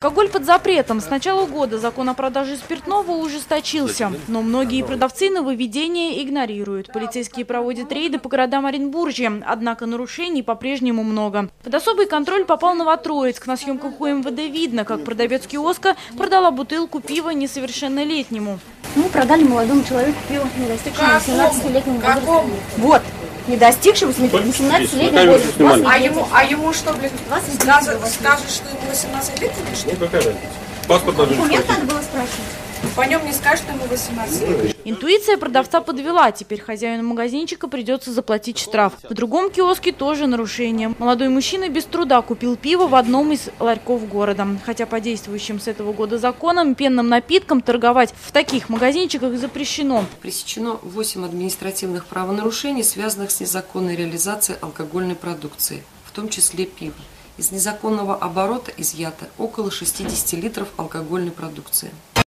Алкоголь под запретом. С начала года закон о продаже спиртного ужесточился, но многие продавцы нововведения игнорируют. Полицейские проводят рейды по городам Оренбуржья, однако нарушений по-прежнему много. Под особый контроль попал Новотроицк. На съемках у МВД видно, как продавец киоска продала бутылку пива несовершеннолетнему. Мы продали молодому человеку пиво, не достигшему 18-летнего возраста. Вот. Не достигшего 18-летнего возраста. А ему что, блин, скажут, что ему 18 лет или что? Ну какая разница? Паспорт даже Документ надо было спрашивать. По нем не скажут, что ему 18 лет. Интуиция продавца подвела. Теперь хозяину магазинчика придется заплатить штраф. В другом киоске тоже нарушение. Молодой мужчина без труда купил пиво в одном из ларьков города. Хотя по действующим с этого года законам пенным напиткам торговать в таких магазинчиках запрещено. Пресечено 8 административных правонарушений, связанных с незаконной реализацией алкогольной продукции, в том числе пива. Из незаконного оборота изъято около 60 литров алкогольной продукции.